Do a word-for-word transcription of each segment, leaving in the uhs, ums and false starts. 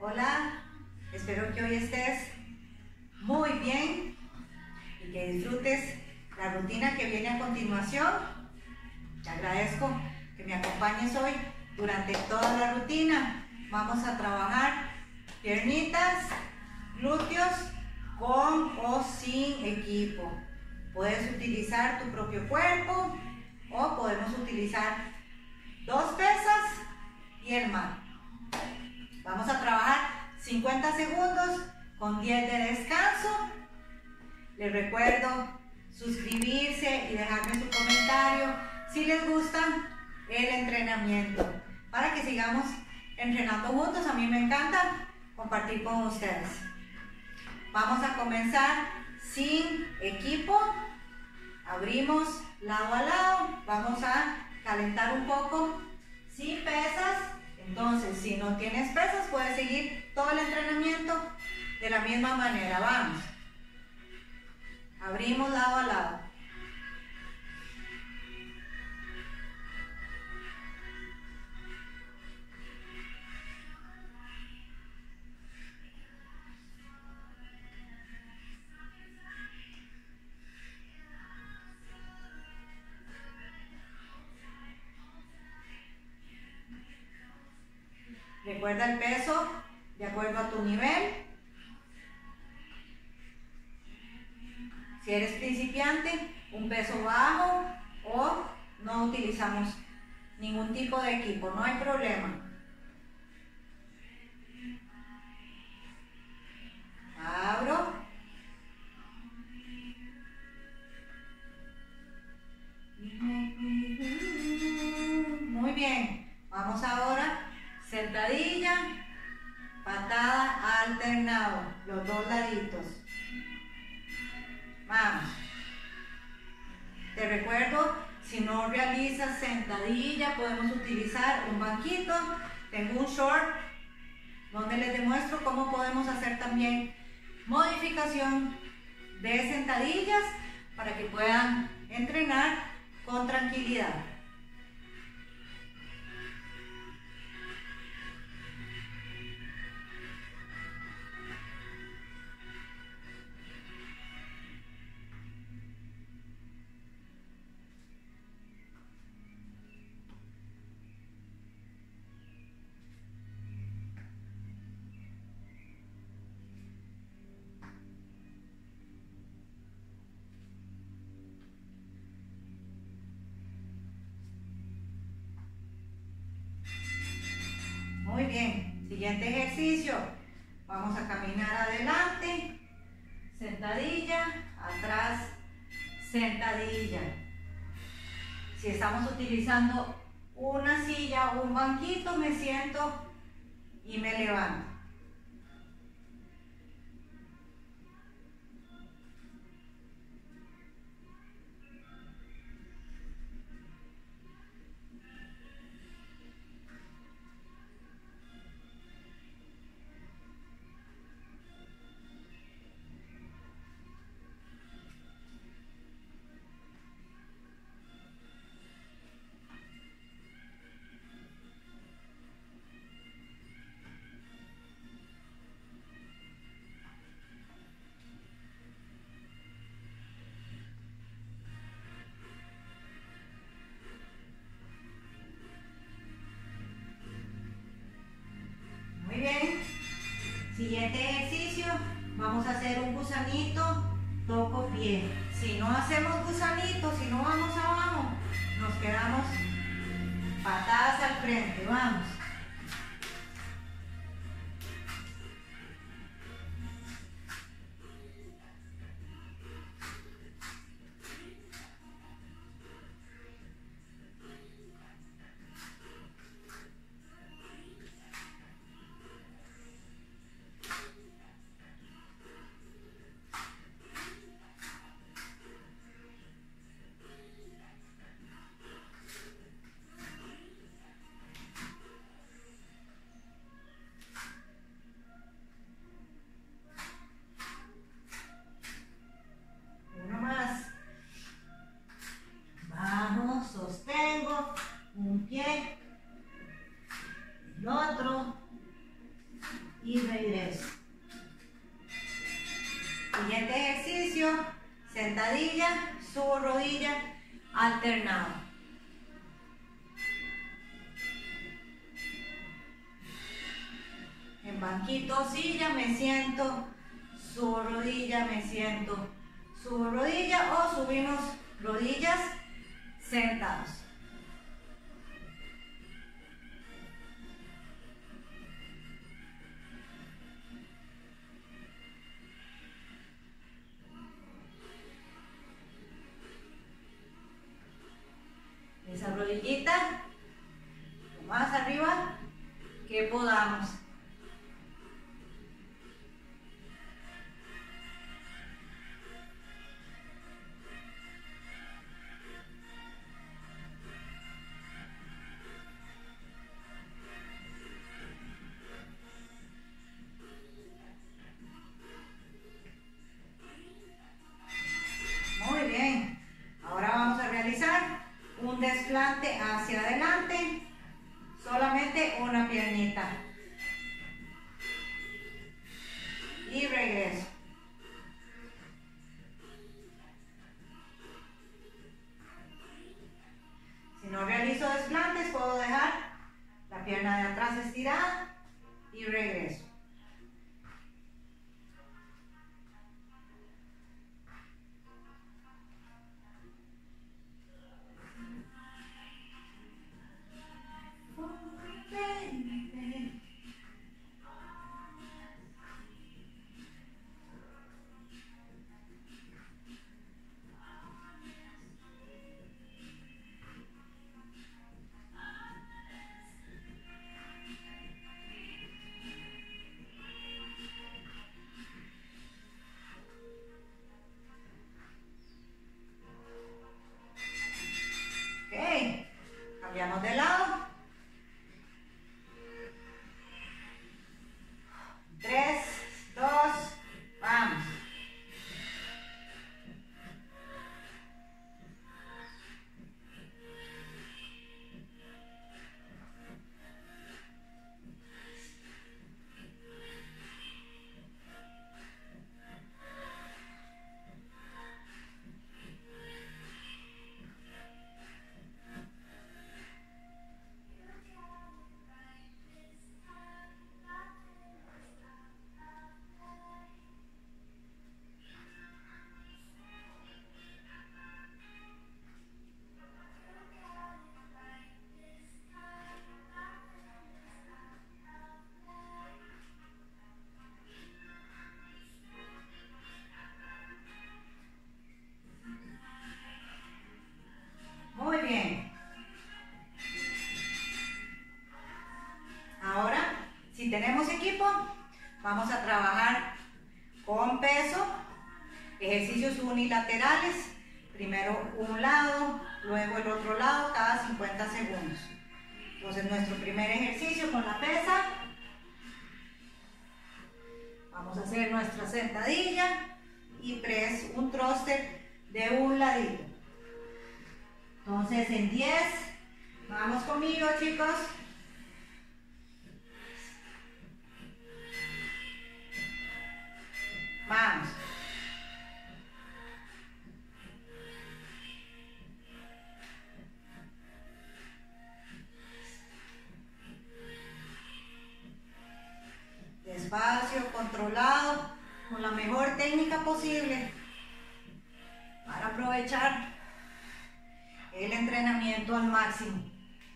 Hola, espero que hoy estés muy bien y que disfrutes la rutina que viene a continuación. Te agradezco que me acompañes hoy durante toda la rutina. Vamos a trabajar piernitas, glúteos con o sin equipo. Puedes utilizar tu propio cuerpo o podemos utilizar dos pesas y el mat. Vamos a trabajar cincuenta segundos con diez de descanso. Les recuerdo suscribirse y dejarme su comentario si les gusta el entrenamiento, para que sigamos entrenando juntos. A mí me encanta compartir con ustedes. Vamos a comenzar sin equipo. Abrimos lado a lado. Vamos a calentar un poco sin pesas. Entonces, si no tienes pesas, puedes seguir todo el entrenamiento de la misma manera. Vamos. Abrimos lado a lado. Recuerda el peso de acuerdo a tu nivel. Si eres principiante, un peso bajo o no utilizamos ningún tipo de equipo, no hay problema. Abro. Muy bien. Vamos ahora. Sentadilla, patada alternado, los dos laditos. Vamos. Te recuerdo, si no realizas sentadilla, podemos utilizar un banquito. Tengo un short donde les demuestro cómo podemos hacer también modificación de sentadillas para que puedan entrenar con tranquilidad. Muy bien, siguiente ejercicio. Vamos a caminar adelante, sentadilla, atrás, sentadilla. Si estamos utilizando una silla o un banquito, me siento y me levanto. Siguiente ejercicio, vamos a hacer un gusanito, toco pie. Si no hacemos gusanito, si no vamos abajo, nos quedamos patadas al frente, vamos. y regreso. Siguiente ejercicio, sentadilla, subo rodilla, alternado. En banquito, silla, me siento, subo rodilla, me siento, subo rodilla o subimos rodillas sentados. Esa rodillita lo más arriba que podamos. Muy bien. Ahora vamos a realizar un desplante hacia adelante, solamente una piernita. Y regreso. Si no realizo desplantes, puedo dejar la pierna de atrás estirada y regreso. Ok, cambiamos de lado. Tres, dos, vamos. Muy bien. Ahora, si tenemos equipo, vamos a trabajar con peso, ejercicios unilaterales, primero un lado, luego el otro lado, cada cincuenta segundos. Entonces, nuestro primer ejercicio con la pesa, vamos a hacer nuestra sentadilla y press, un thruster de un ladito. Entonces, en diez, vamos conmigo, chicos. Vamos. Despacio, controlado, con la mejor técnica posible para aprovechar el entrenamiento al máximo.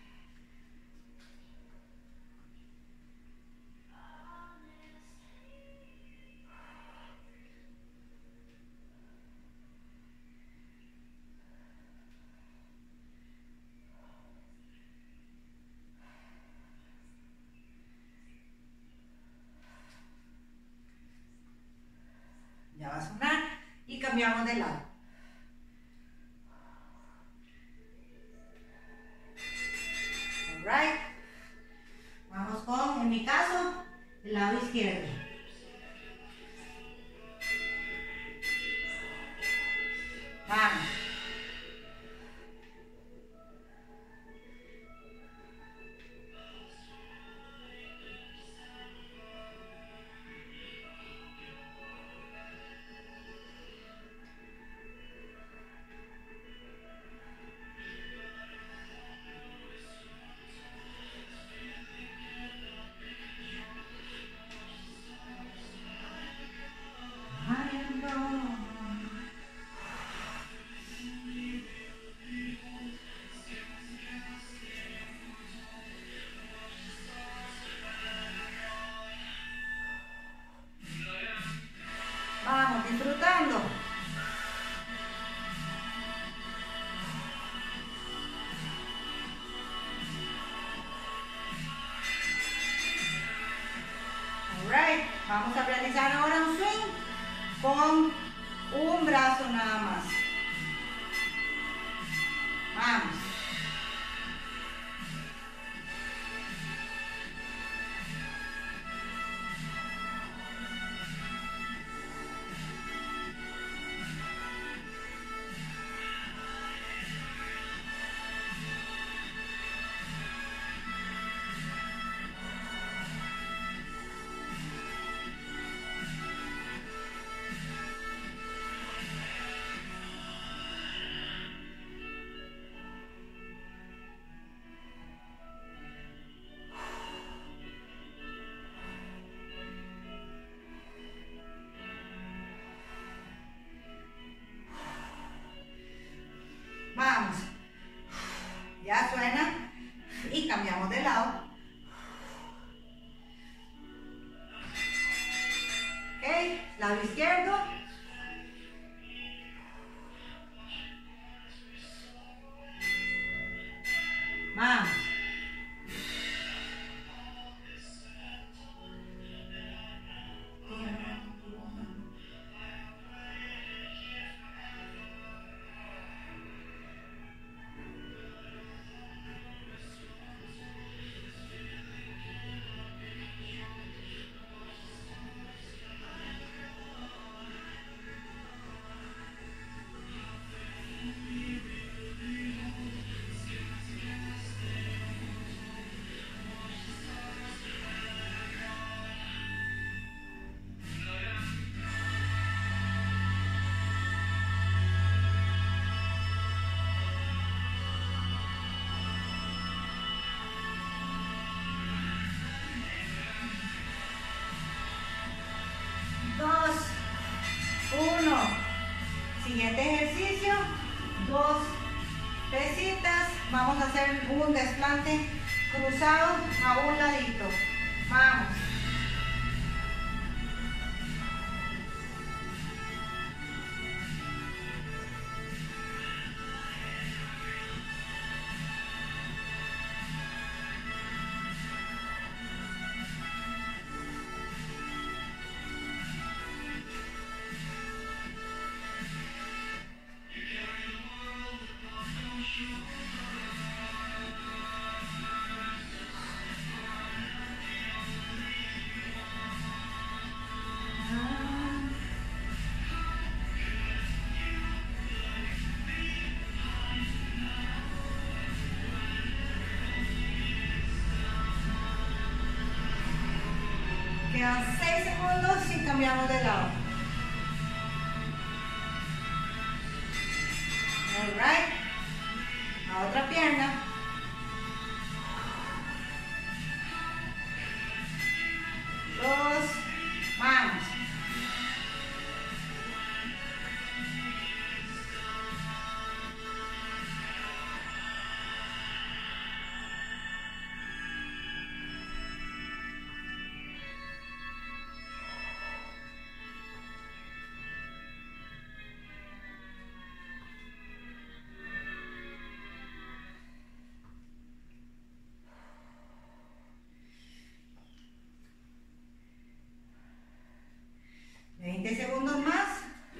Ya va a sonar y cambiamos de lado. Alright. Vamos con, en mi caso, el lado izquierdo. Vamos. Alright, vamos a realizar ahora un swing con un brazo nada más. Vamos. Vamos. Ya suena. Y cambiamos de lado. Ok, lado izquierdo. Vamos. Dos, uno. Siguiente ejercicio, dos pesitas. Vamos a hacer un desplante cruzado a un ladito. Vamos. Quedan seis segundos y cambiamos de lado. Alright. La otra pierna. Dos. Vamos. veinte segundos más.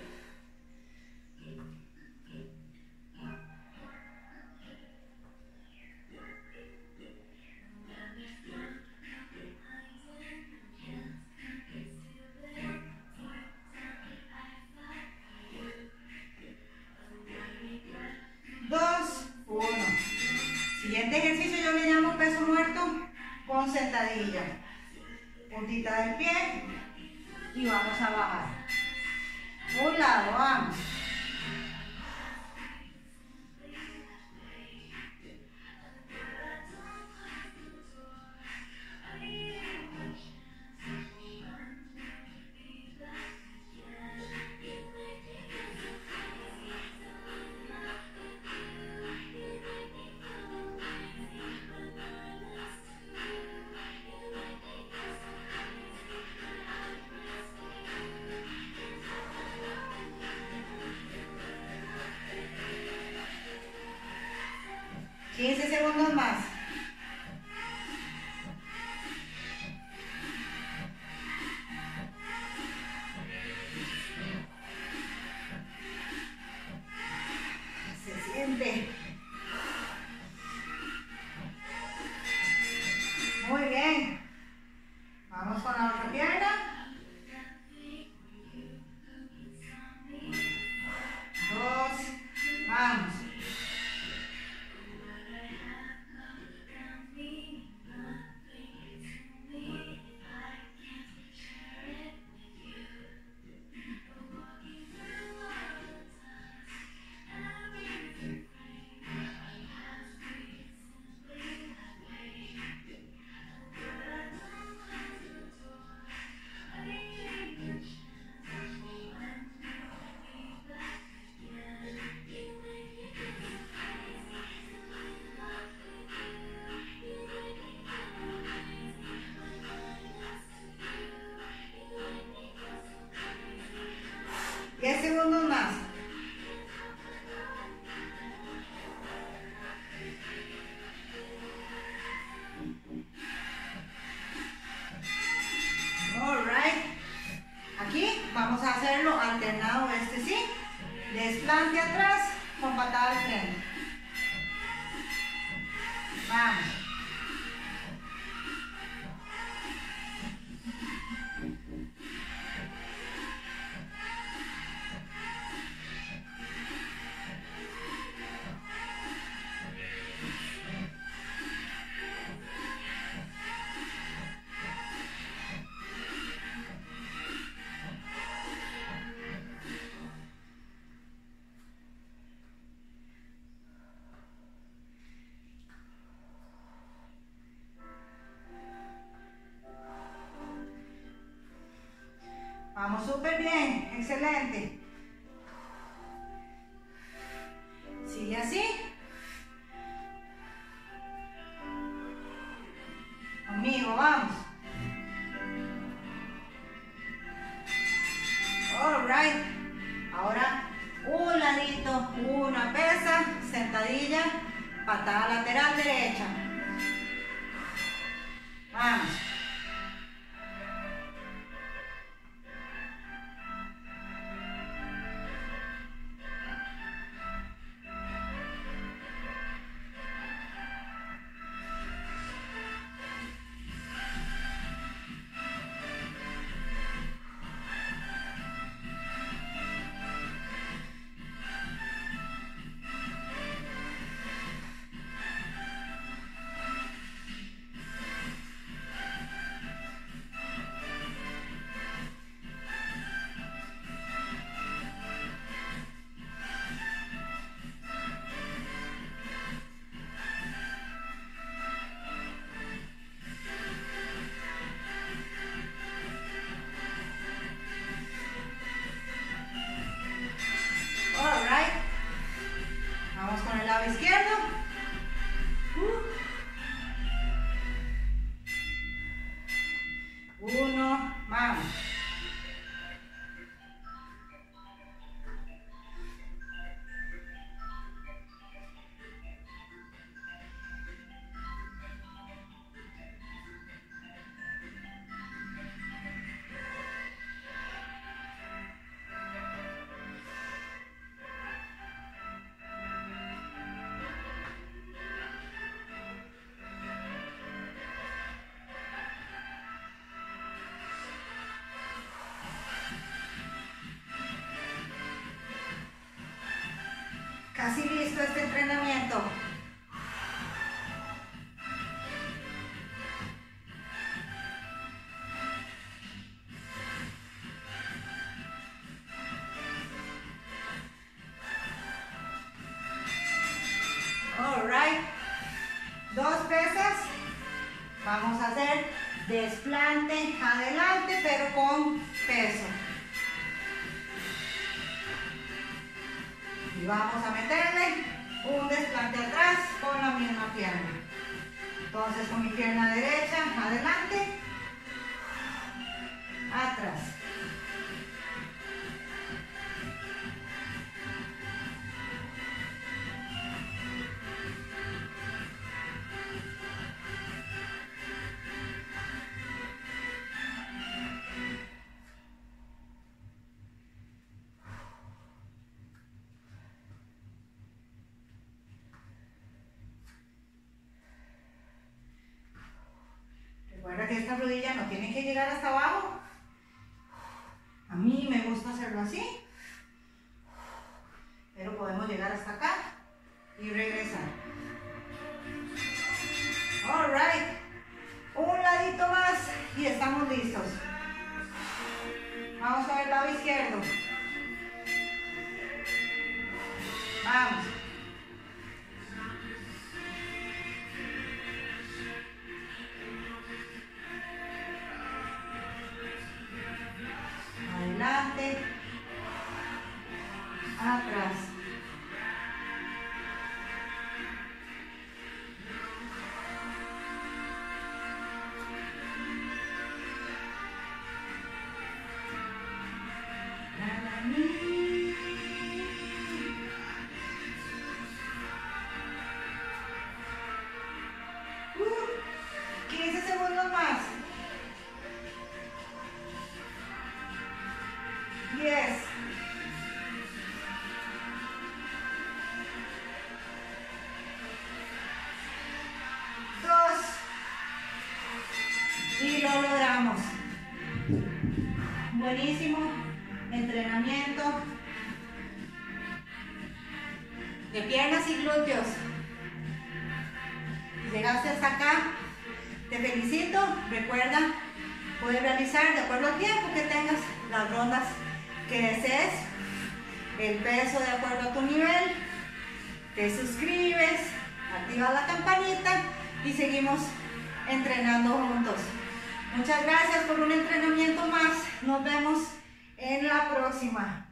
Dos, uno. Siguiente ejercicio yo le llamo peso muerto con sentadilla. Puntita del pie. Y vamos a bajar. Un lado, vamos. con la otra pierna. Dos. Vamos. diez segundos más. All right. Aquí vamos a hacerlo alternado, este sí. Desplante atrás con patada al frente. Vamos. Vamos súper bien, excelente. Sigue así. Conmigo, vamos. All right. Ahora un ladito, una pesa, sentadilla, patada lateral derecha. Vamos. Izquierdo. Uh. Uno, vamos. Casi listo este entrenamiento. All right. Dos pesas. Vamos a hacer desplante adelante, pero con peso. Y vamos a meterle un desplante atrás con la misma pierna. Entonces con mi pierna derecha, adelante, atrás. Recuerda que esta rodilla no tiene que llegar hasta abajo. A mí me gusta hacerlo así, pero podemos llegar hasta acá y regresar. All right. Un ladito más y estamos listos. Vamos con el lado izquierdo. Vamos. Adelante. Atrás. quince segundos más. diez. dos. Y lo logramos. Buenísimo entrenamiento de piernas y glúteos. Si llegaste hasta acá, te felicito. Recuerda, puedes realizar de acuerdo al tiempo que tengas las rondas que desees, el peso de acuerdo a tu nivel. Te suscribes, activas la campanita y seguimos entrenando juntos. Muchas gracias por un entrenamiento más. Nos vemos en la próxima.